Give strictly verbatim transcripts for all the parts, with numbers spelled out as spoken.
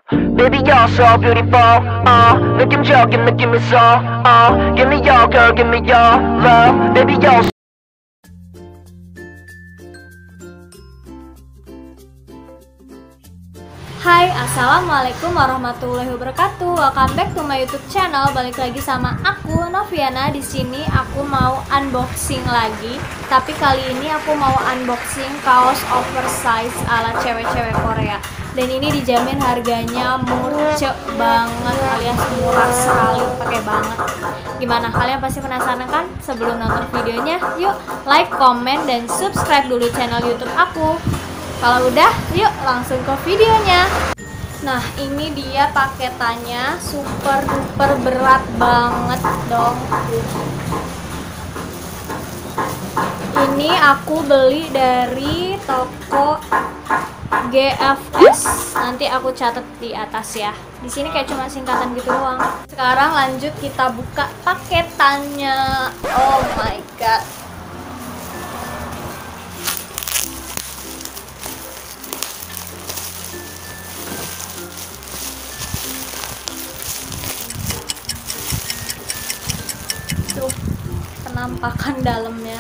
Baby, you're so beautiful. Uh, 느낌적인 느낌 있어. Uh, give me your girl, give me your love. Baby, you're. Hai, assalamualaikum warahmatullahi wabarakatuh. Welcome back to my YouTube channel. Balik lagi sama aku Noviana. Di sini aku mau unboxing lagi. Tapi kali ini aku mau unboxing kaos oversize ala cewek-cewek Korea. Dan ini dijamin harganya murce banget alias murah sekali, pakai banget. Gimana, kalian pasti penasaran kan? Sebelum nonton videonya, yuk like, comment, dan subscribe dulu channel YouTube aku. Kalau udah, yuk langsung ke videonya. Nah, ini dia paketannya, super duper berat banget dong. Ini aku beli dari toko G F S. Nanti aku catat di atas ya. Di sini kayak cuma singkatan gitu doang. Sekarang lanjut kita buka paketannya. Oh my god. Tuh, penampakan dalamnya.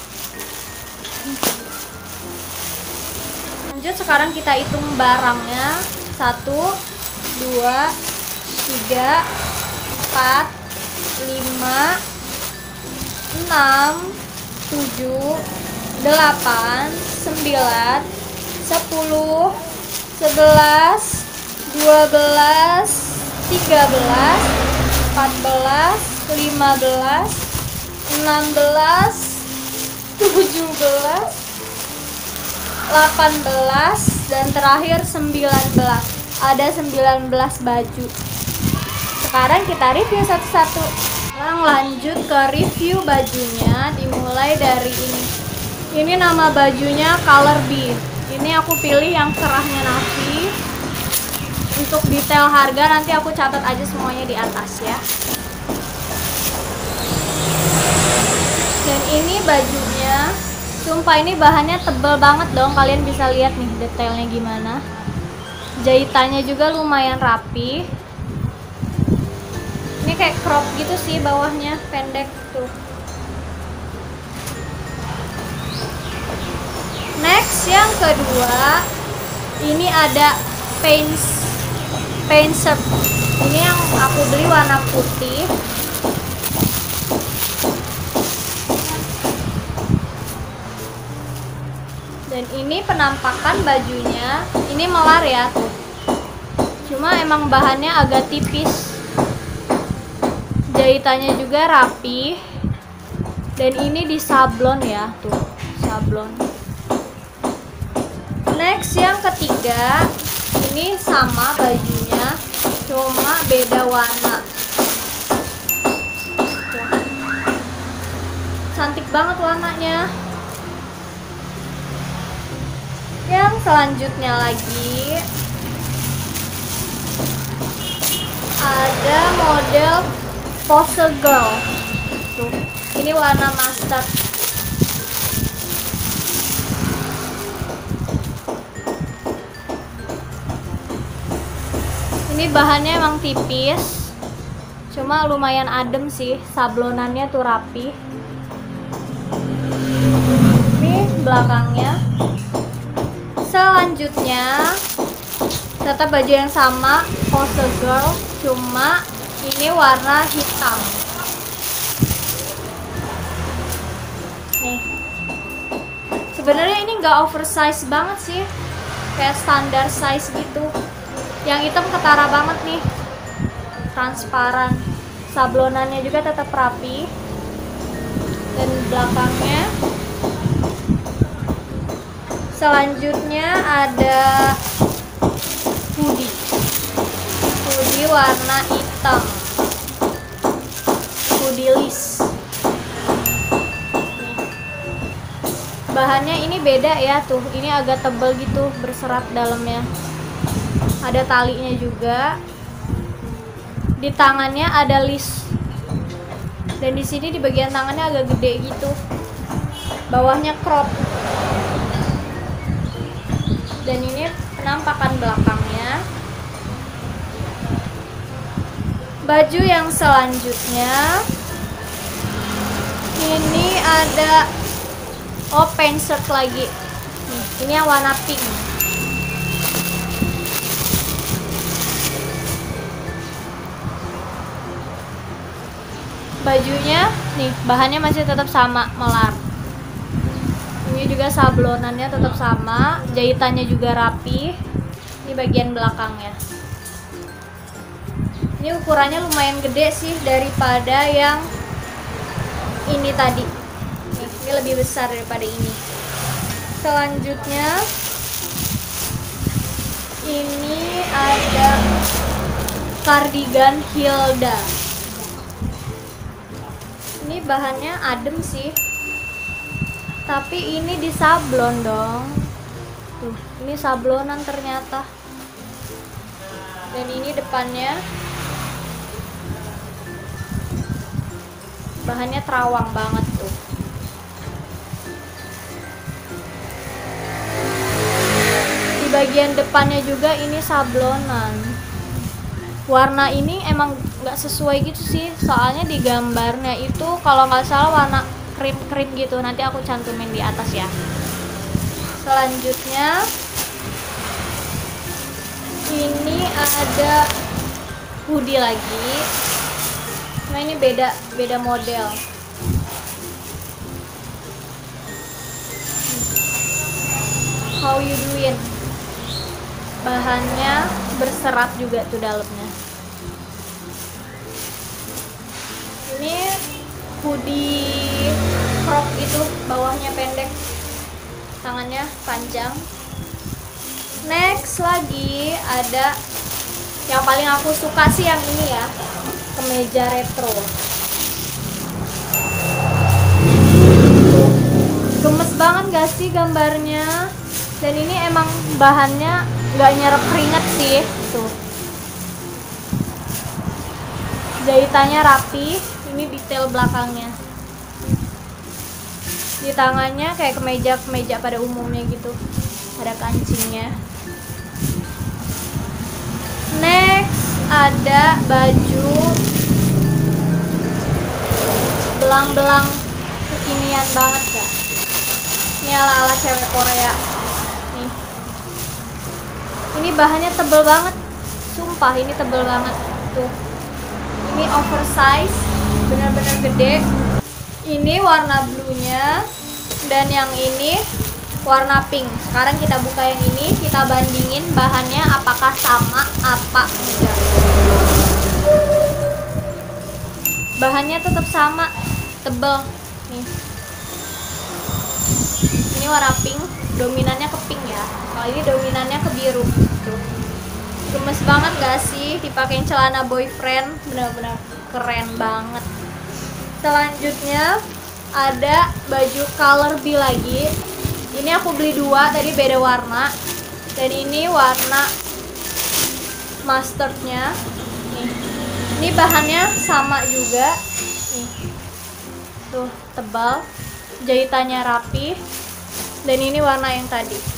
Lanjut, sekarang kita hitung barangnya. Satu, dua, tiga, empat, lima, enam, tujuh, delapan, sembilan, sepuluh, sebelas, dua belas, tiga belas, empat belas, lima belas, enam belas, tujuh belas, delapan belas, dan terakhir sembilan belas. Ada sembilan belas baju. Sekarang kita review satu-satu. Sekarang lanjut ke review bajunya. Dimulai dari ini. Ini nama bajunya Color B. Ini aku pilih yang cerahnya navy. Untuk detail harga nanti aku catat aja semuanya di atas ya. Dan ini bajunya, sumpah ini bahannya tebel banget dong. Kalian bisa lihat nih detailnya gimana. Jahitannya juga lumayan rapi. Ini kayak crop gitu sih, bawahnya pendek tuh. Next, yang kedua, ini ada pants pants shirt. Ini yang aku beli warna putih. Dan ini penampakan bajunya. Ini melar ya tuh. Cuma emang bahannya agak tipis. Jahitannya juga rapi. Dan ini di sablon ya tuh, sablon. Next, yang ketiga, ini sama bajunya, cuma beda warna. Tuh. Cantik banget warnanya. Yang selanjutnya lagi ada model pose girl. Tuh, ini warna mustard. Ini bahannya emang tipis, cuma lumayan adem sih. Sablonannya tuh rapi. Ini belakangnya. Selanjutnya tetap baju yang sama, pose girl, cuma ini warna hitam. Nih, sebenarnya ini nggak oversize banget sih, kayak standar size gitu. Yang hitam ketara banget nih, transparan. Sablonannya juga tetap rapi. Dan belakangnya. Selanjutnya ada hoodie. Hoodie warna hitam. Hoodie list. Bahannya ini beda ya tuh. Ini agak tebal gitu, berserat dalamnya. Ada talinya juga. Di tangannya ada list. Dan di sini di bagian tangannya agak gede gitu. Bawahnya crop. Dan ini penampakan belakangnya. Baju yang selanjutnya ini ada oh pants shirt lagi. Nih, ini yang warna pink. Bajunya nih bahannya masih tetap sama, melar. Ini juga sablonannya tetap sama, jahitannya juga rapi. Ini bagian belakangnya. Ini ukurannya lumayan gede sih daripada yang ini tadi. Nih, ini lebih besar daripada ini. Selanjutnya ini ada cardigan Hilda. Ini bahannya adem sih, tapi ini disablon dong. Tuh, ini sablonan ternyata. Dan ini depannya bahannya terawang banget tuh. Di bagian depannya juga ini sablonan. Warna ini emang nggak sesuai gitu sih, soalnya di gambarnya itu kalau nggak salah warna krim-krim gitu. Nanti aku cantumin di atas ya. Selanjutnya ini ada hoodie lagi. Nah ini beda beda model. How you doing? Bahannya berserat juga tuh dalamnya. Ini hoodie crop itu, bawahnya pendek, tangannya panjang. Next lagi ada yang paling aku suka sih yang ini ya, kemeja retro. Gemes banget gak sih gambarnya? Dan ini emang bahannya nggak nyerap keringat sih tuh. Jahitannya rapi. Ini detail belakangnya. Di tangannya kayak kemeja-kemeja pada umumnya gitu, ada kancingnya. Next ada baju belang-belang kekinian banget ya. Ini ala-ala cewek Korea. Nih. Ini bahannya tebel banget. Sumpah ini tebel banget. Tuh. Ini oversize, benar-benar gede. Ini warna bluenya dan yang ini warna pink. Sekarang kita buka yang ini, kita bandingin bahannya apakah sama apa enggak. Bahannya tetap sama, tebel. Nih. Ini warna pink, dominannya ke pink ya. Kalau ini dominannya ke biru. Tuh. Gemes banget gak sih dipakein celana boyfriend, benar-benar keren banget. Selanjutnya ada baju color B lagi. Ini aku beli dua, tadi beda warna. Dan ini warna mustardnya. Nih. Ini bahannya sama juga. Nih. Tuh, tebal. Jahitannya rapi. Dan ini warna yang tadi.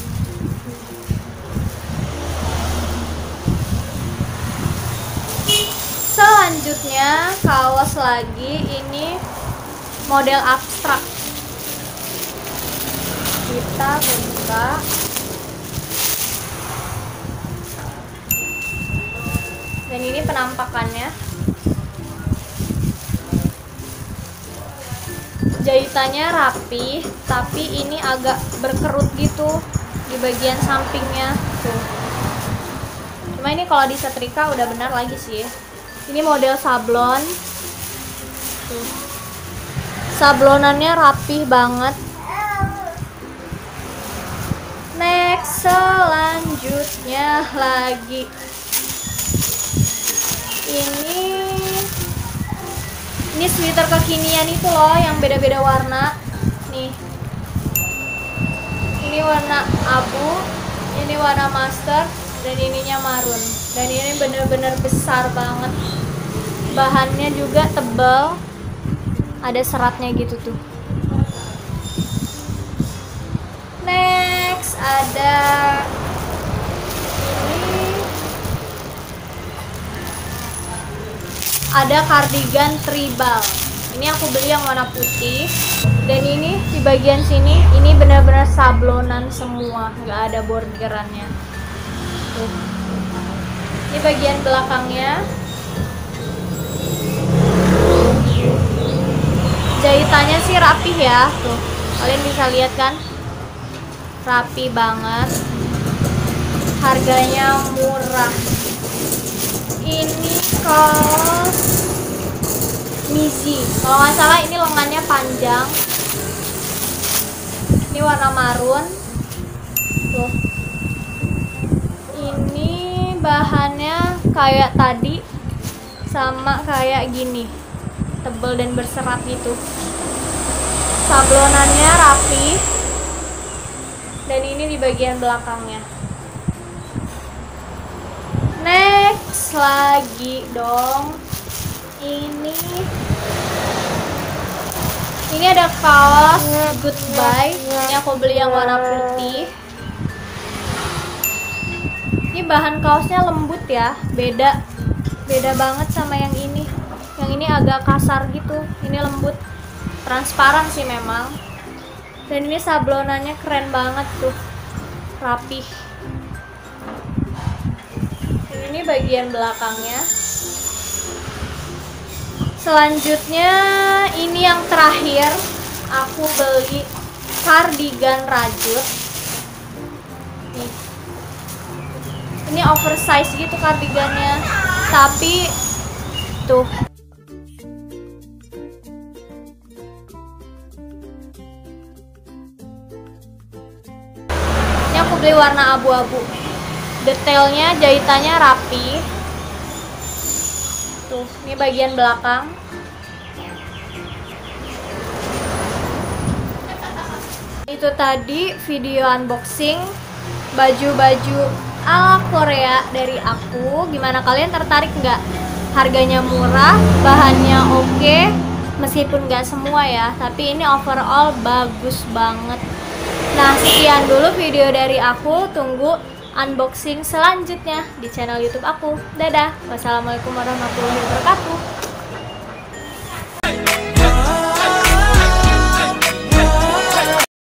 Selanjutnya kaos lagi, ini model abstrak. Kita buka. Dan ini penampakannya. Jahitannya rapi, tapi ini agak berkerut gitu di bagian sampingnya. Tuh. Cuma ini kalau disetrika udah benar lagi sih. Ini model sablon. Tuh. Sablonannya rapih banget. Next, selanjutnya lagi ini ini sweater kekinian itu loh, yang beda-beda warna. Nih, ini warna abu, ini warna mustard, dan ininya marun. Dan ini bener-bener besar banget. Bahannya juga tebal, ada seratnya gitu tuh. Next ada ini ada cardigan tribal. Ini aku beli yang warna putih. Dan ini di bagian sini, ini benar-benar sablonan semua, nggak ada bordirannya. Tuh. Ini bagian belakangnya. Jahitannya sih rapih ya, tuh. Kalian bisa lihat kan? Rapi banget. Harganya murah. Ini kaos Mizi. Kalau nggak salah ini lengannya panjang. Ini warna marun. Tuh. Ini bahannya kayak tadi, sama kayak gini, tebel dan berserat gitu. Sablonannya rapi. Dan ini di bagian belakangnya. Next lagi dong. Ini Ini ada kaos Goodbye. Ini aku beli yang warna putih. Ini bahan kaosnya lembut ya, beda beda banget sama yang ini. Yang ini agak kasar gitu, ini lembut, transparan sih memang. Dan ini sablonannya keren banget tuh, rapih. Dan ini bagian belakangnya. Selanjutnya ini yang terakhir, aku beli cardigan rajut. Nih. Ini oversize gitu cardigannya, tapi tuh. Ini aku beli warna abu-abu. Detailnya, jahitannya rapi. Tuh, ini bagian belakang. Itu tadi video unboxing baju-baju ala Korea dari aku. Gimana, kalian tertarik nggak? Harganya murah, bahannya oke, meskipun nggak semua ya, tapi ini overall bagus banget. Nah, sekian dulu video dari aku. Tunggu unboxing selanjutnya di channel YouTube aku. Dadah. Wassalamualaikum warahmatullahi wabarakatuh.